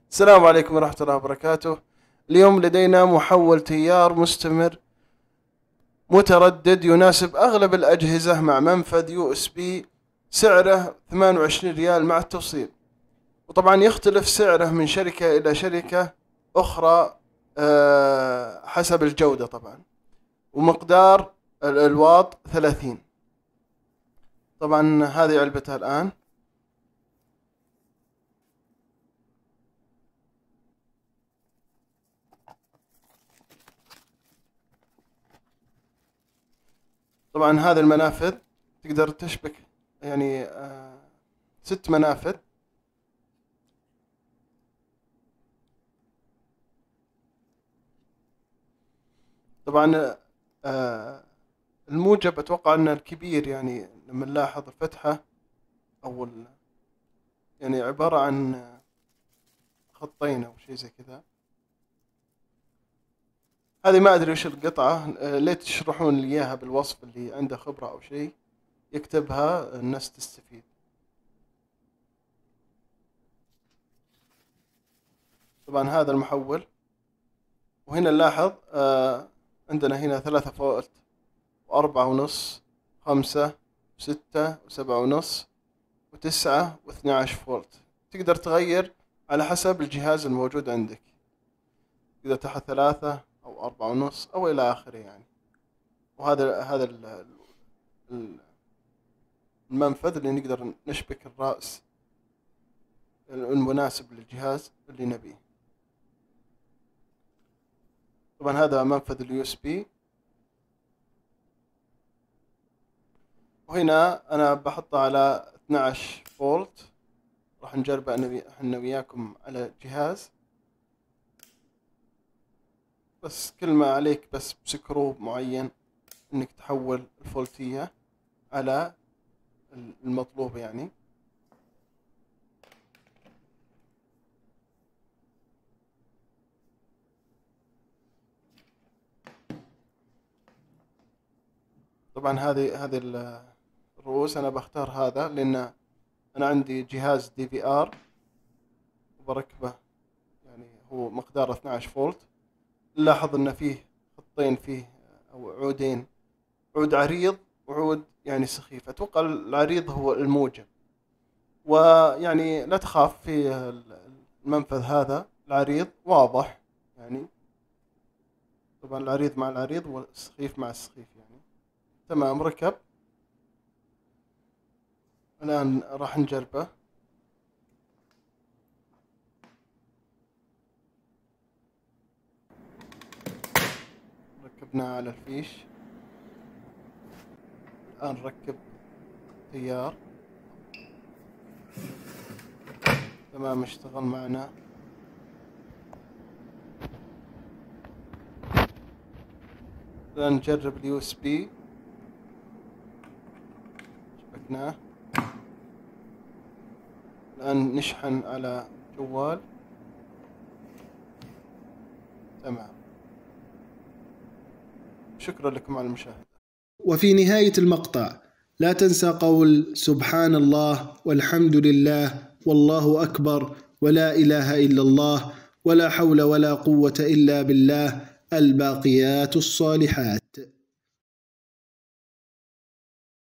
السلام عليكم ورحمة الله وبركاته. اليوم لدينا محول تيار مستمر متردد يناسب أغلب الأجهزة مع منفذ USB، سعره 28 ريال مع التوصيل. وطبعا يختلف سعره من شركة إلى شركة أخرى حسب الجودة طبعا. ومقدار الواط 30. طبعا هذه علبتها الآن. طبعا هذه المنافذ تقدر تشبك يعني 6 منافذ. طبعا الموجب أتوقع أن الكبير، يعني لما نلاحظ الفتحة أو يعني عبارة عن خطين أو شيء زي كذا. هذه ما أدري وش القطعة، ليت تشرحون لي إياها بالوصف، اللي عنده خبرة أو شيء يكتبها الناس تستفيد. طبعا هذا المحول، وهنا نلاحظ عندنا هنا 3 فولت و4.5 5 6 و7.5 و9 و12 فولت. تقدر تغير على حسب الجهاز الموجود عندك، إذا تحت 3 أو 4.5 أو إلى آخره يعني. وهذا المنفذ اللي نقدر نشبك الرأس المناسب للجهاز اللي نبيه. طبعا هذا منفذ USB. وهنا أنا بحطه على 12 فولت. راح نجربه احنا وياكم على جهاز، بس كل ما عليك بس بسكرو معين انك تحول الفولتية على المطلوب يعني. طبعا هذه الرؤوس انا بختار هذا لان انا عندي جهاز DVR وبركبه، يعني هو مقداره 12 فولت. نلاحظ ان فيه خطين، فيه او عودين، عود عريض وعود يعني سخيف. اتوقع العريض هو الموجب، ويعني لا تخاف في المنفذ هذا العريض واضح يعني. طبعا العريض مع العريض والسخيف مع السخيف يعني. تمام، ركب. الآن راح نجربه. ركبناه على الفيش. الآن نركب تيار. تمام، اشتغل معنا. الآن نجرب USB. شبكناه. الآن نشحن على جوال. تمام، شكرا لكم على المشاهدة. وفي نهاية المقطع لا تنسى قول سبحان الله والحمد لله والله أكبر ولا إله إلا الله ولا حول ولا قوة إلا بالله، الباقيات الصالحات.